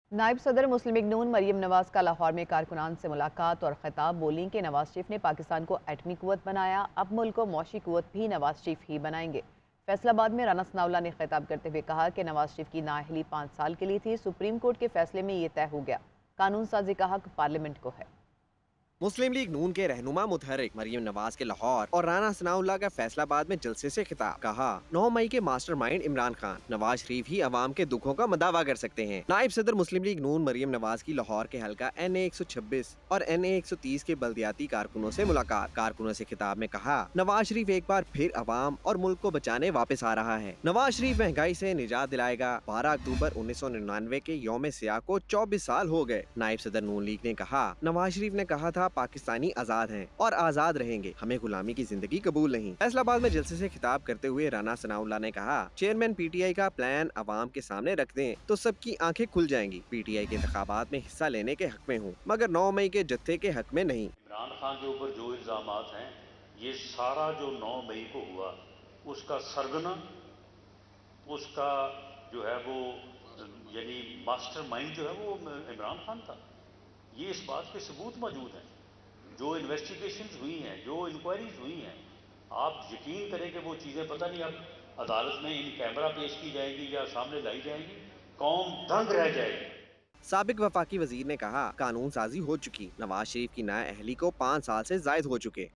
नायब सदर मुस्लिम लीग नून मरीम नवाज का लाहौर में कारकुनान से मुलाकात और खिताब। बोली कि नवाज शरीफ ने पाकिस्तान को एटमी कुव्वत बनाया, अब मुल्क को मौशी कुव्वत भी नवाज शरीफ ही बनाएंगे। फैसलाबाद में राना सनाउल्लाह ने खिताब करते हुए कहा कि नवाज शरीफ की नाअहली 5 साल के लिए थी, सुप्रीम कोर्ट के फैसले में ये तय हो गया। कानून साजी का हक पार्लियामेंट को है। मुस्लिम लीग नून के रहनुमा मुतहरिक मरियम नवाज के लाहौर और राना सनाउल्लाह का फैसलाबाद में जलसे से खिताब। कहा, 9 मई के मास्टरमाइंड इमरान खान नवाज शरीफ ही अवाम के दुखों का मदावा कर सकते हैं। नायब सदर मुस्लिम लीग नून मरियम नवाज की लाहौर के हल्का NA 126 और NA 130 के बल्दियाती कारकुनों से मुलाकात। कारकुनों से खिताब में कहा, नवाज शरीफ एक बार फिर अवाम और मुल्क को बचाने वापस आ रहा है। नवाज शरीफ महंगाई से निजात दिलाएगा। 12 अक्टूबर 1999 के यौम सियाह को 24 साल हो गए। नायब सदर नून लीग ने कहा, नवाज शरीफ ने कहा था पाकिस्तानी आजाद हैं और आजाद रहेंगे, हमें गुलामी की जिंदगी कबूल नहीं। फैसलाबाद में जलसे से खिताब करते हुए राना सनाउल्लाह ने कहा, चेयरमैन PTI का प्लान अवाम के सामने रख दें तो सबकी आंखें खुल जाएंगी। PTI के इंतखाबात में हिस्सा लेने के हक में हूँ, मगर 9 मई के जत्थे के हक में नहीं। इमरान खान के ऊपर जो इल्ज़ामात हैं, ये सारा जो 9 मई को हुआ उसका सरगना, उसका जो है वो यानी मास्टरमाइंड जो है वो इमरान खान था। ये इस बात के सबूत मौजूद हैं। जो इन्वेस्टिगेशंस हुई हैं, जो इंक्वायरीज हुई हैं, आप यकीन करें कि वो चीज़ें पता नहीं अब अदालत में इन कैमरा पेश की जाएंगी या सामने लाई जाएंगी, कौम दंग रह जाएगी। साबिक वफाकी वजीर ने कहा, कानून साजी हो चुकी, नवाज शरीफ की नाअहली को 5 साल से जायद हो चुके।